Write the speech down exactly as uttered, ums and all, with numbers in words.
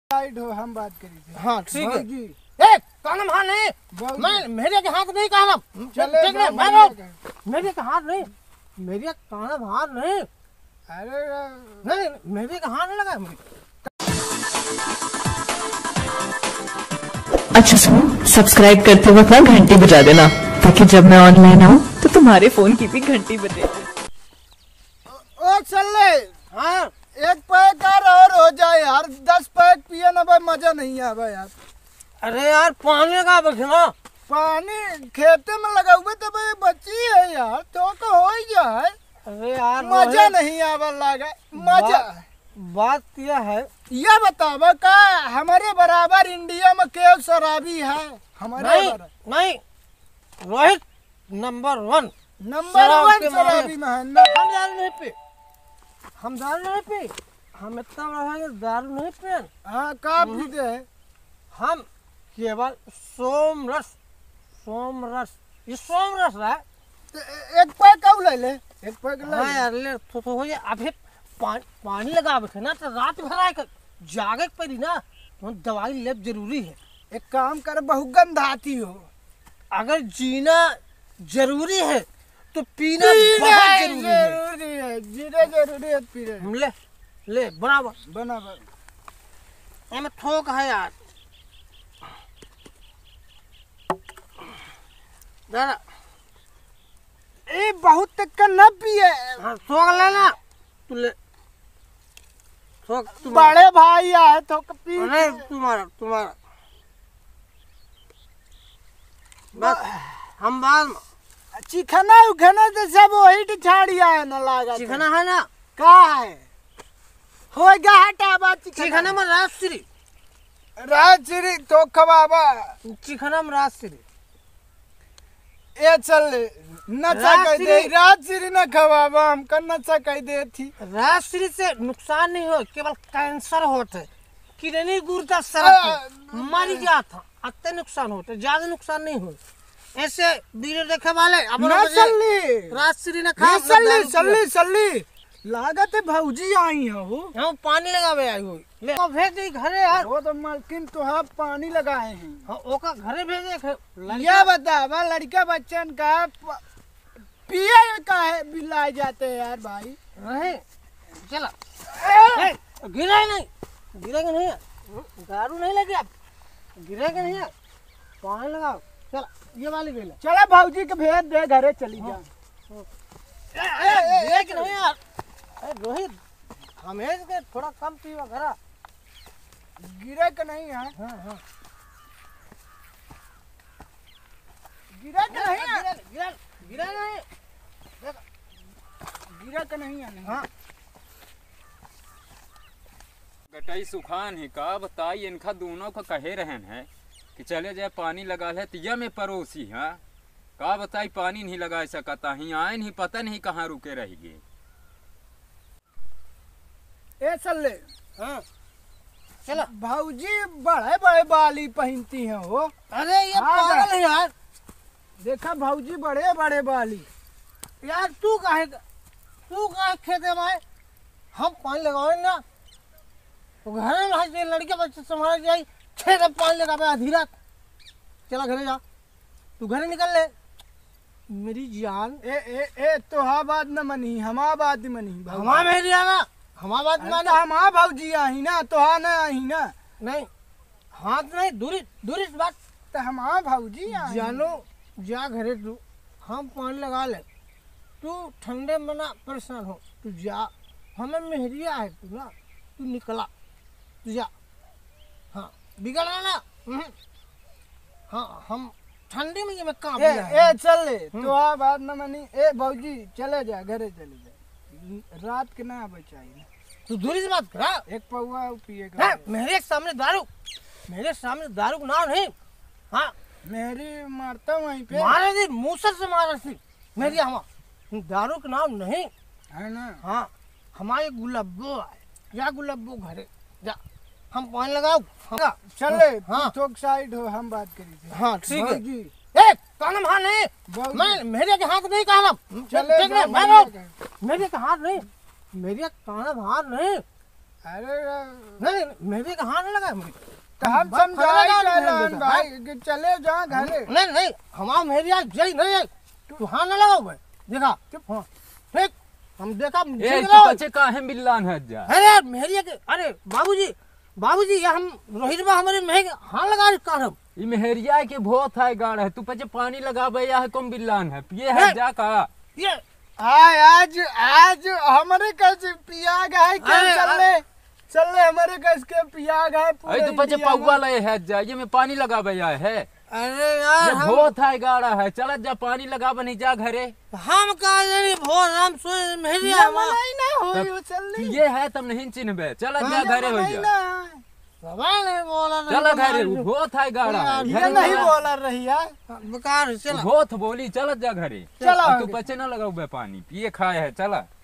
Side हो, हम बात करी थी। हाँ ठीक है जी। ए कानम हाथ नहीं, मैं मेरे के हाथ नहीं कानम, चले ठीक है मैं मेरे के हाथ नहीं, मेरे कानम हाथ नहीं, अरे नहीं मेरे के हाथ नहीं लगा मुझे। अच्छा सुनो, सब्सक्राइब करते वक्त ना घंटी बजा देना ताकि जब मैं ऑनलाइन आऊँ तो तुम्हारे फोन की भी घंटी बजे। ओ चले, हाँ एक पैक और हो जाए यार, दस पैक पिए ना भाई, मजा नहीं आवा यार। अरे यार पानी का बचना, पानी खेते में लगा हुए तो भाई बची है यार, तो तो हो ही जाए। अरे यार मजा नहीं आवा लगा मजा। बात यह है, यह बतावा का हमारे बराबर इंडिया में केवल शराबी है हमारे नहीं बराबर। नहीं रोहित नंबर वन, नंबर शराब वन के शराबी मामले में है। हम दारू नहीं पे, हम दारू नहीं पे, हम इतना बड़ा है दारू नहीं पे, हाँ का पीते है हम केवल सोम रस, सोम रस, ये सोम रस है। तो एक पैक कब ले ले, एक पैक ले हाँ ले। यार ले तो, तो हो जाए। अभी पानी पानी लगा बैठे ना तो रात भर आए जागे के पड़ी ना, तो दवाई ले जरूरी है। एक काम कर, बहुत गंधाती हो। अगर जीना जरूरी है तो पीना बहुत जरूरी है। जरूरी है, जीना जरूरी है, पीना हम ले ले बराबर बराबर। एमे थोक है यार दादा, ए बहुत तक का न पिए। हाँ थोक लेना, तू ले थोक, बड़े भाई आए तो पी। नहीं तुम्हारा तुम्हारा बस हम बाद में चिकना उखना तो सब वही छाड़िया है ना लागा। चिकना है ना, का है होगा हटा बात। चिकना में राजश्री, राजश्री तो खवाबा, चिकना में राजश्री ए चल नचा कह दे, राजश्री न खवाबा, हमका नचा कह दे थी। राजश्री से नुकसान नहीं हो, केवल कैंसर होते, किडनी गुर्दा सरक मर जाता, अत्ते नुकसान होते, ज्यादा नुकसान नहीं हो। ऐसे वीडियो देखे वाले अब ना चली राजश्री ने खा चली चली चली लागत है भौजी आई है वो। हम पानी लगावे आई हुई ले ओ भेज दे घरे यार। वो तो मालकिन तो आप पानी लगाए हैं। हाँ ओका घरे भेजे। यह बतावा लड़का बच्चन का पिए का है बिलाए जाते हैं यार भाई। नहीं चला गिरे नहीं, गिरेगा नहीं, दारू नहीं लगे आप, गिरेगा नहीं, पानी लगाओ। चल ये वाली ले, चला भौजी के भेज दे घरे चली जा। एक नहीं यार, रोहित हमें के थोड़ा कम पीवा घरा, गिरे का नहीं है। हाँ हाँ गिरे का नहीं है, गिरा गिरा गिरा नहीं, गिरे का नहीं है। हाँ गटाई सुखान है का बताई, इनका दोनों का कहे रहन है कि चले जाए पानी लगा ले, तिया में पड़ोसी है का बताई पानी नहीं लगा सकता, ही आए नहीं पता नहीं कहाँ रुके रह गए। ए चल ले। हाँ चला भौजी बड़े बड़े बाली पहनती हैं वो। अरे ये हाँ, पागल है यार, देखा भौजी बड़े बड़े बाली। यार तू काहे तू काहे खेते में आए, हम पानी लगाओ ना तो घर में रह लड़के बच्चे संभाल जाए, खेत में पानी लगावे आधी रात। चला घरे जा, तू घरे निकल ले मेरी जान। ए ए ए तो हा बात न मनी, हमा बात मनी। हमा मेरी आना, हमा बात माना, हमा भौजी आई ना तो हा ना आई ना। नहीं हाथ नहीं, दूरी दूरी से बात। तो हमा भौजी आई। जानो जा घरे तू, हम पानी लगा ले, तू ठंडे में ना परेशान हो, तू जा, हमें मेहरिया है तू ना, तू निकला तू जा। हाँ बिगड़ा ना, हाँ हम ठंडी में मैं काम ए, ए चल ले तो हा बात न मनी। ए भौजी चले जा घरे चले जा, रात के ना बचाई। तू दूरी से बात करा, एक पौवा पिएगा। मेरे सामने दारू, मेरे सामने दारू का नाम नहीं। हाँ मेरी मारता हूँ वहीं पे, मारे थी मूसर से मारा थी मेरी, हम दारू का नाम नहीं है ना। हाँ हमारे गुलाबो है, जा गुलाबो घरे जा, हम पानी लगाओ। हाँ चल ले हाँ तो साइड हो, हम बात करी थी। हाँ ठीक है। भौजी ए कानम हाथ नहीं, मैं मेरे के हाथ नहीं कानम, चले ठीक है मैं मेरे के हाथ नहीं, मेरे कानम हाथ नहीं, अरे नहीं मेहंदी का हाथ न लगा मुझे। तो हम बात समझाई खड़ा लगा कैलान मेहंदी का, भाई कि चले जहाँ घरे। नहीं नहीं हमारा मेहरिया जय नहीं है, तू हाथ न लगाओ भाई। देखा चुप हाँ ठीक हम देखा ए ठीक तू रहो। बच्चे काहे बिल्लान है जा अरे मेहरिया के अरे बाबूजी बाबूजी ये हम रोहित बा हमारे मेह हाथ लगा कारब। ई मेहरिया के भोत है गाड़ है तू पचे पानी लगाबे या है कम बिल्लान है पिए है नहीं। जा का ये आय आज आज हमारे कैसे पिया गए क्या अरे, चले चले हमारे कैसे के पिया गए पूरे अरे तू पचे इंडिया में। पौवा ले है जा ये में पानी लगाबे या है अरे ये यार हम भोत है गाड़ा है चल जा पानी लगाबे नहीं जा घरे हम कहा नहीं भोर हम सोए मेहरिया ये हमारा मलाई ना होई वो तू चलनी ये है तब नहीं चिन्हबे चल जा घरे हो मलाई जा ना। सवाल नहीं बोला नहीं चल तो घरे मार- भोत है गाड़ा है ये घरे नहीं चला। बोला रही है। बेकार चला भोत बोली चल जा घरे चला तू पचे ना लगाऊ बे पानी पिए खाए है चला